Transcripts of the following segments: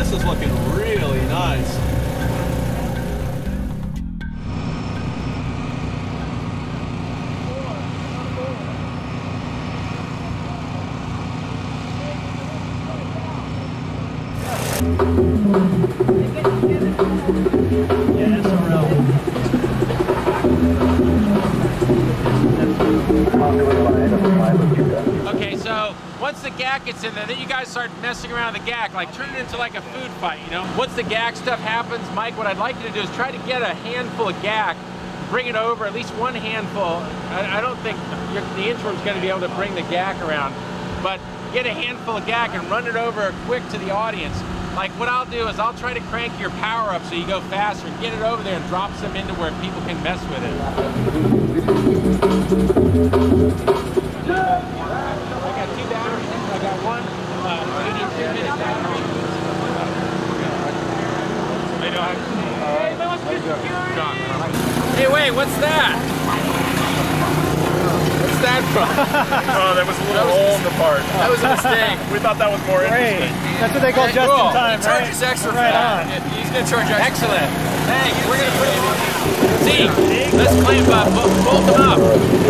This is looking really nice. Okay, so once the gack gets in there, then you guys start messing around with the gack, like turn it into like a food fight, you know? Once the gack stuff happens, Mike, what I'd like you to do is try to get a handful of gack, bring it over, at least one handful. I don't think the interim's gonna be able to bring the gack around, but get a handful of gack and run it over quick to the audience. Like what I'll do is I'll try to crank your power up so you go faster, get it over there and drop some into where people can mess with it. I got 2 batteries, I got one, 82 minute battery. Hey, wait, what's that? What's that from? Oh, that was a little hole in the part. That was a mistake. We thought that was more interesting. That's what they call just in time, he charges extra for that. He's going to charge extra. Excellent. Thanks. We're going to put it in. See, let's clamp up. Bolt them up.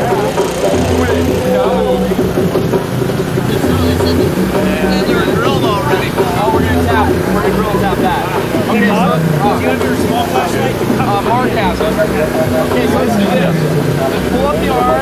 And they're drilled already. Oh, we're going to tap. We're going to drill tap that. Okay, so do you have your small flashlight? Mark has it. Okay, so let's do this. Let's pull up the arm.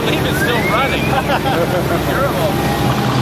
believe it's still running. Terrible.